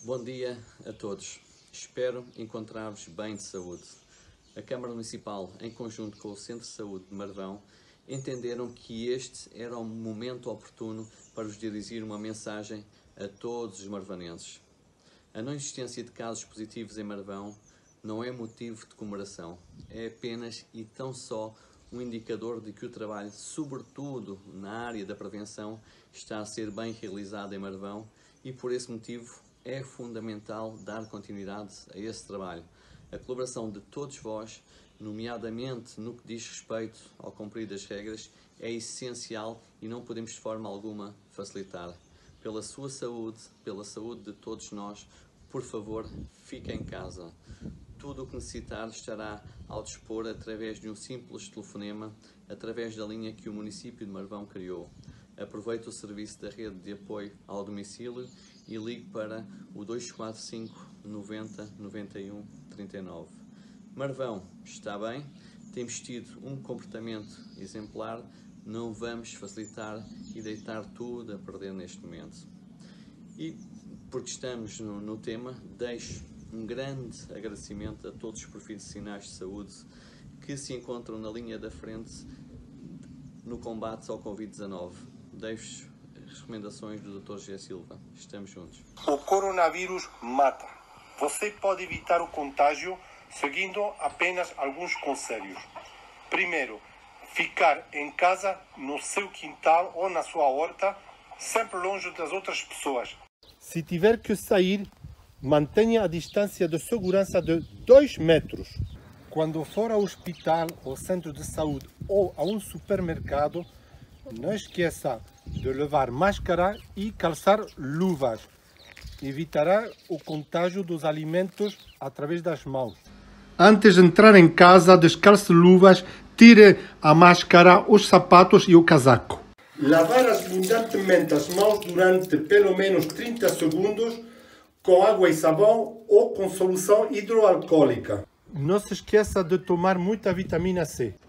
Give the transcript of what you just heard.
Bom dia a todos. Espero encontrar-vos bem de saúde. A Câmara Municipal, em conjunto com o Centro de Saúde de Marvão, entenderam que este era o momento oportuno para vos dirigir uma mensagem a todos os marvanenses. A não existência de casos positivos em Marvão não é motivo de comemoração, é apenas e tão só um indicador de que o trabalho, sobretudo na área da prevenção, está a ser bem realizado em Marvão e, por esse motivo, é fundamental dar continuidade a esse trabalho. A colaboração de todos vós, nomeadamente no que diz respeito ao cumprir das regras, é essencial e não podemos de forma alguma facilitar. Pela sua saúde, pela saúde de todos nós, por favor, fique em casa. Tudo o que necessitar estará ao dispor através de um simples telefonema, através da linha que o município de Marvão criou. Aproveite o serviço da rede de apoio ao domicílio e ligue para o 245 90 91 39. Marvão, está bem? Temos tido um comportamento exemplar, não vamos facilitar e deitar tudo a perder neste momento. E, porque estamos no tema, deixo um grande agradecimento a todos os profissionais de saúde que se encontram na linha da frente no combate ao Covid-19. Deixo as recomendações do Dr. José Silva. Estamos juntos. O coronavírus mata. Você pode evitar o contágio seguindo apenas alguns conselhos. Primeiro, ficar em casa, no seu quintal ou na sua horta, sempre longe das outras pessoas. Se tiver que sair, mantenha a distância de segurança de 2 metros. Quando for ao hospital, ao centro de saúde ou a um supermercado, não esqueça de levar máscara e calçar luvas. Evitará o contágio dos alimentos através das mãos. Antes de entrar em casa, descalce luvas, tire a máscara, os sapatos e o casaco. Lavar abundantemente as mãos durante pelo menos 30 segundos com água e sabão ou com solução hidroalcoólica. Não se esqueça de tomar muita vitamina C.